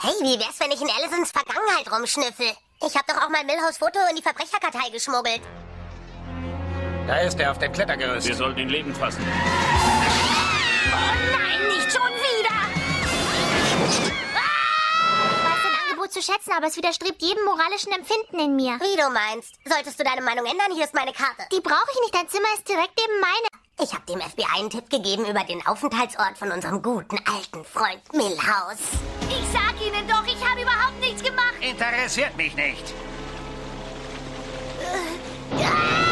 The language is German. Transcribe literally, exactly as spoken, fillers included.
Hey, wie wär's, wenn ich in Allisons Vergangenheit rumschnüffel? Ich hab doch auch mal Milhouse Foto in die Verbrecherkartei geschmuggelt. Da ist er auf dem Klettergerüst. Wir sollten ihn lebend fassen. Oh nein, nicht schon wieder! Ich weiß dein Angebot zu schätzen, aber es widerstrebt jedem moralischen Empfinden in mir. Wie du meinst. Solltest du deine Meinung ändern, hier ist meine Karte. Die brauche ich nicht, dein Zimmer ist direkt neben meine. Ich habe dem F B I einen Tipp gegeben über den Aufenthaltsort von unserem guten alten Freund Milhouse. Ich sag Ihnen doch, ich habe überhaupt nichts gemacht. Interessiert mich nicht. Ah!